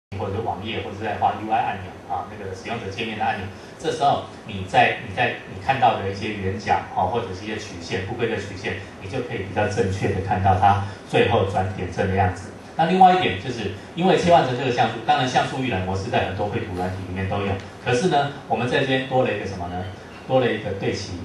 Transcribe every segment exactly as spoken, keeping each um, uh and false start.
或者是网页，或者是在画 U I 按钮啊，那个使用者界面的按钮。这时候你在你在你看到的一些圆角啊，或者是一些曲线不规则曲线，你就可以比较正确的看到它最后转点阵的样子。那另外一点就是，因为切换成这个像素，当然像素预览模式在很多绘图软体里面都有，可是呢，我们在这边多了一个什么呢？多了一个对齐，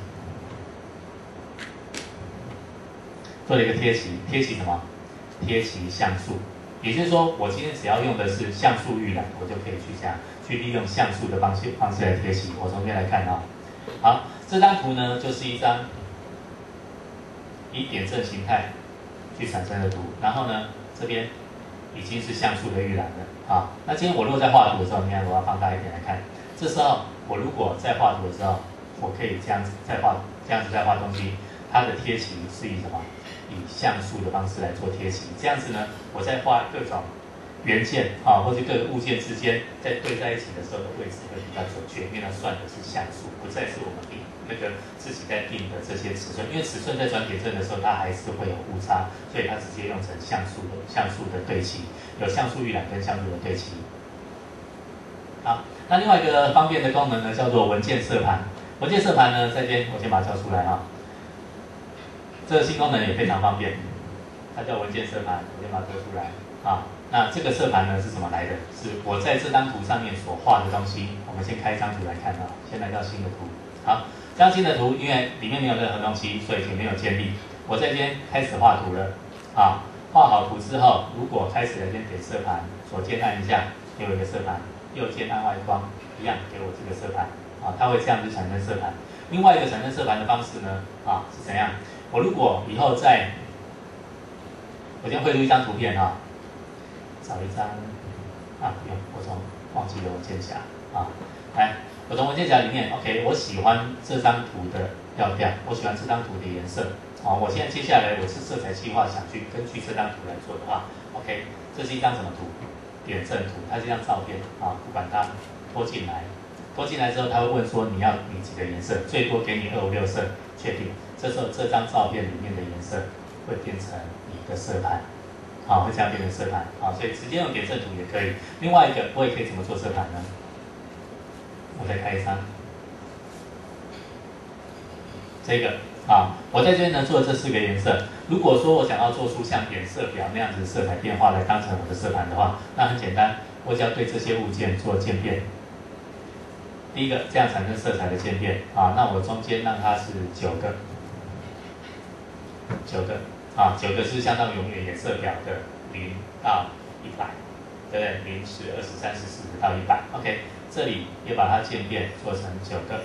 做了一个贴齐，贴齐什么？贴齐像素。也就是说，我今天只要用的是像素预览，我就可以去这样去利用像素的方式方式来贴齐。我从这边来看啊、哦，好，这张图呢就是一张以点阵形态去产生的图，然后呢这边已经是像素的预览了啊。那今天我如果在画图的时候，你看我要放大一点来看，这时候我如果在画图的时候，我可以这样子在画这样子在画东西，它的贴齐是以什么？以像素的方式来做贴齐，这样子呢，我在画各种元件啊，或者各个物件之间在对在一起的时候的位置会比较准确，因为它算的是像素，不再是我们定那个自己在定的这些尺寸，因为尺寸在转点阵的时候，它还是会有误差，所以它直接用成像素的像素的对齐，有像素预览跟像素的对齐。好，那另外一个方便的功能呢，叫做文件色盘。文件色盘呢，在这边我先把它叫出来啊。这个新功能也非常方便，它叫文件色盘，我先把它做出来啊。那这个色盘呢是怎么来的？是我在这张图上面所画的东西，我们先开一张图来看啊。先来到新的图，好，这张新的图因为里面没有任何东西，所以也没有建立。我在这边开始画图了啊。画好图之后，如果开始来这边点色盘，左键按一下，给我一个色盘；右键按外光，一样给我这个色盘啊。它会这样子产生色盘。另外一个产生色盘的方式呢啊是怎样？我如果以后在，我先绘出一张图片哈，找一张啊，不用，我从忘记了文件夹啊，来，我从文件夹里面 ，OK， 我喜欢这张图的调调，我喜欢这张图的颜色，好，我现在接下来我是色彩计划，想去根据这张图来做的话 ，OK， 这是一张什么图？点阵图，它是一张照片啊，不管它拖进来，拖进来之后，它会问说你要你几个颜色，最多给你二五六色，确定。这时候这张照片里面的颜色会变成你的色盘，好，会这样变成色盘，好，所以直接用点阵图也可以。另外一个我也可以怎么做色盘呢？我再开一张，这个啊，我在这边呢做这四个颜色。如果说我想要做出像点色表那样子的色彩变化来当成我的色盘的话，那很简单，我只要对这些物件做渐变。第一个这样产生色彩的渐变啊，那我中间让它是九个。九个啊，九个是相当于我们颜色表的零到一百，对不对？零、十、二十、三十、四十到一百 ，OK， 这里也把它渐变做成九个。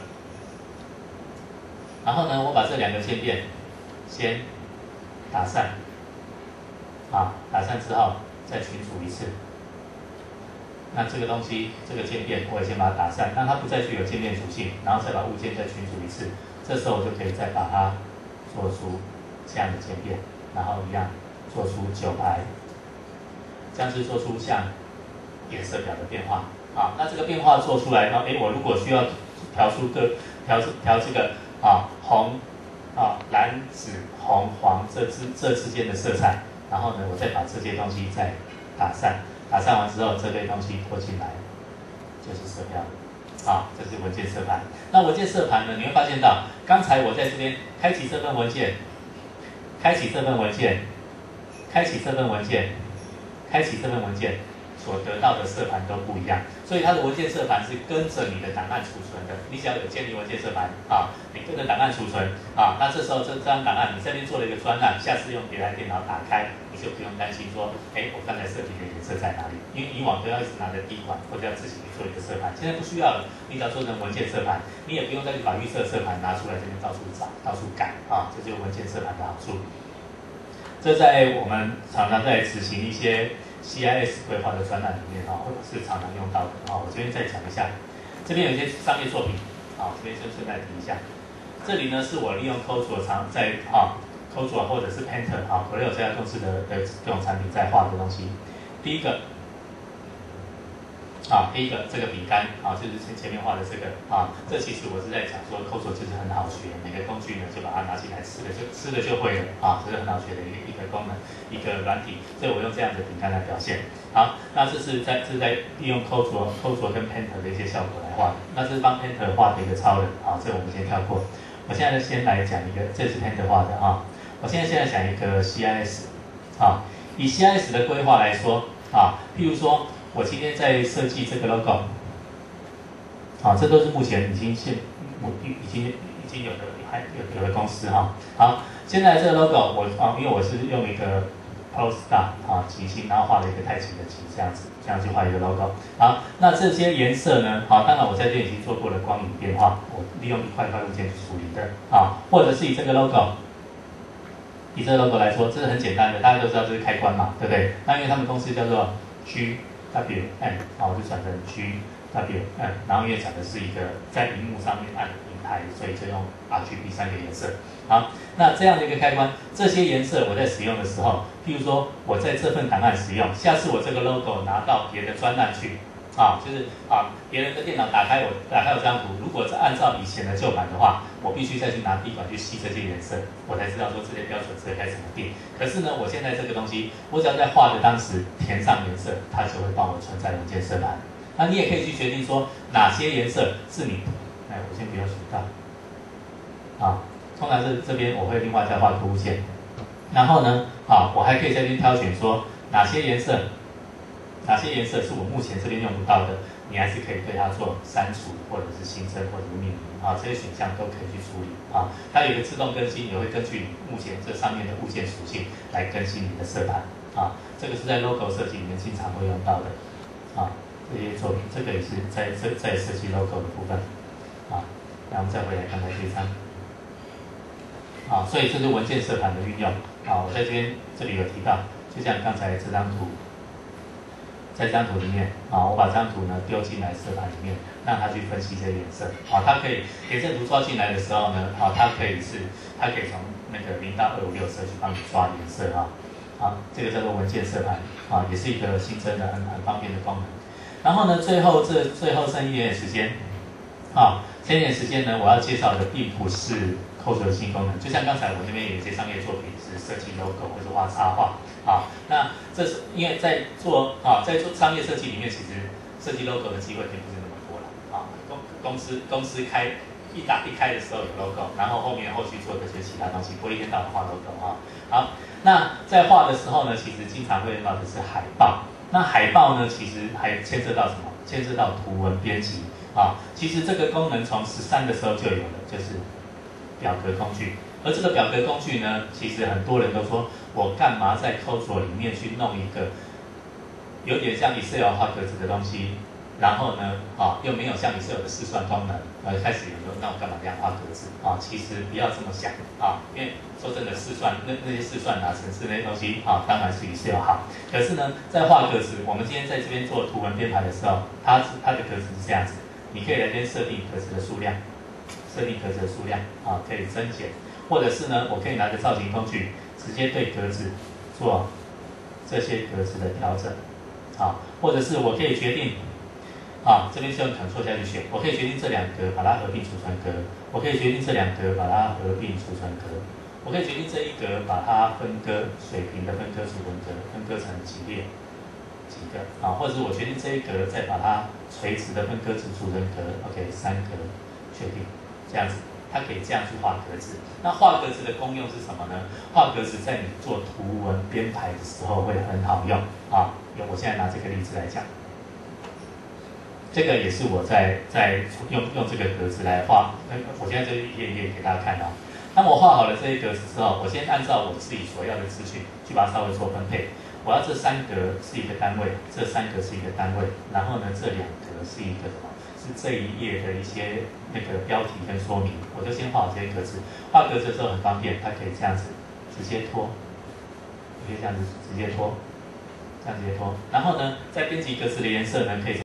然后呢，我把这两个渐变先打散，啊，打散之后再群组一次。那这个东西，这个渐变，我也先把它打散，让它不再具有渐变属性，然后再把物件再群组一次。这时候我就可以再把它做出这样的渐变，然后一样做出九排，这样是做出像颜色表的变化。啊，那这个变化做出来，然后哎，我如果需要调出个调调这个啊红啊蓝紫红黄这之这之间的色彩，然后呢，我再把这些东西再打散，打散完之后，这类东西拖进来就是色标。啊，这是文件色盘。那文件色盘呢，你会发现到，刚才我在这边开启这份文件。开启这份文件，开启这份文件，开启这份文件所得到的色盘都不一样，所以它的文件色盘是跟着你的档案储存的。你只要有建立文件色盘啊，你跟着档案储存啊，那这时候这张档案你这边做了一个专案，下次用别台电脑打开，你就不用担心说，哎，我刚才设定的颜色在哪里？因为以往都要一直拿着第一款，或者要自己去做一个色盘，现在不需要了，你只要做成文件色盘，你也不用再去把预设色盘拿出来这边到处找、到处改啊，这就是文件色盘的好处。这在我们常常在执行一些 C I S 规划的专案里面啊，或者是常常用到的啊。我这边再讲一下，这边有一些商业作品啊，这边先顺带提一下。这里呢是我利用 COSURE 常在啊 COSURE 或者是 Painter 啊 Corel 这家公司的的这种产品在画的东西。第一个啊，第一个这个饼干啊，就是前前面画的这个啊，这其实我是在讲说 C O S O 就是很好学，每个工具呢就把它拿进来吃了就吃了就会了啊，这是很好学的一个一个功能，一个软体，所以我用这样的饼干来表现。好，那这是在这是在利用 C O S O C O S O 跟 Painter 的一些效果来画的，那这是帮 Painter 画的一个超人啊，这我们先跳过。我现在呢先来讲一个，这是 Painter 画的啊，我现在现在讲一个 C I S 啊，以 C I S 的规划来说啊，譬如说。我今天在设计这个 logo， 好，这都是目前已经现我已经已经有的还有有的公司哈。好，现在这个 logo 我啊，因为我是用一个 Pro Star 啊极星，然后画了一个太极的极这样子，这样去画一个 logo。好，那这些颜色呢？好，当然我在这里已经做过了光影变化，我利用一块一块物件去处理的啊，或者是以这个 logo。以这个 logo 来说，这是很简单的，大家都知道这是开关嘛，对不对？那因为他们公司叫做 G W M， 好，我就转成 G W M， 然后因为讲的是一个在荧幕上面按的平台，所以就用 R G B 三个颜色。好，那这样的一个开关，这些颜色我在使用的时候，譬如说我在这份档案使用，下次我这个 logo 拿到别的专案去，啊，就是啊，别人的电脑打开我打开我这张图，如果是按照以前的旧版的话，我必须再去拿笔管去吸这些颜色，我才知道说这些标准色该怎么定。可是呢，我现在这个东西，我只要在画的当时填上颜色，它就会帮我存在文件色盘。那你也可以去决定说哪些颜色是你，哎，我先不要选到，啊，通常是这边我会另外再画图物线，然后呢，啊，我还可以在这边挑选说哪些颜色。哪些颜色是我目前这边用不到的，你还是可以对它做删除，或者是新增，或者是命名啊，这些选项都可以去处理啊。它有一个自动更新，也会根据你目前这上面的物件属性来更新你的色盘啊。这个是在 logo 设计里面经常会用到的啊。这些作品，这个也是在在在设计 logo 的部分啊。那我们再回来看看这一张啊，所以这是文件色盘的运用啊。我在这边这里有提到，就像刚才这张图。在这张图里面啊，我把这张图呢丢进来色盘里面，让它去分析这些颜色啊。它可以颜色图抓进来的时候呢，啊，它可以是它可以从那个零到二五六色去帮你抓颜色啊。好，这个叫做文件色盘啊，也是一个新增的很很方便的功能。然后呢，最后这最后剩一点点时间啊，这一点时间呢，我要介绍的并不是 C O S O 的新功能，就像刚才我那边有一些商业作品是设计 logo 或者画插画。啊，那这是因为在做啊，在做商业设计里面，其实设计 logo 的机会并不是那么多了啊。公公司公司开一打一开的时候有 logo， 然后后面后续做这些其他东西，不会一天到晚画 logo 啊。好，那在画的时候呢，其实经常会用到的是海报。那海报呢，其实还牵涉到什么？牵涉到图文编辑啊。其实这个功能从十三的时候就有了，就是表格工具。而这个表格工具呢，其实很多人都说，我干嘛在 C O S O 里面去弄一个有点像 Excel 画格子的东西，然后呢，啊，又没有像 Excel 的试算功能，呃，开始有人说，那我干嘛这样画格子啊？其实不要这么想啊，因为说真的，试算那那些试算啊、程式那些东西啊，当然是 Excel 好。可是呢，在画格子，我们今天在这边做图文编排的时候，它它的格子是这样子，你可以来这边设定格子的数量，设定格子的数量啊，可以增减。或者是呢，我可以拿着造型工具，直接对格子做这些格子的调整，啊，或者是我可以决定，啊，这边是用 Ctrl 下去选，我可以决定这两格把它合并储存格，我可以决定这两格把它合并储存格，我可以决定这一格把它分割水平的分割储存格，分割成几列几个，啊，或者是我决定这一格再把它垂直的分割成储存格 ，OK， 三格确定，这样子。它可以这样去画格子。那画格子的功用是什么呢？画格子在你做图文编排的时候会很好用啊。我现在拿这个例子来讲，这个也是我在在用用这个格子来画。我现在就一页一页给大家看啊。当我画好了这一格子之后，我先按照我自己所要的资讯去把它稍微做分配。我要这三格是一个单位，这三格是一个单位，然后呢这两格是一个什么？是这一页的一些那个标题跟说明，我就先画好这些格子。画格子之后很方便，它可以这样子直接拖，可以这样子直接拖，这样直接拖。然后呢，在编辑格子的颜色呢，可以。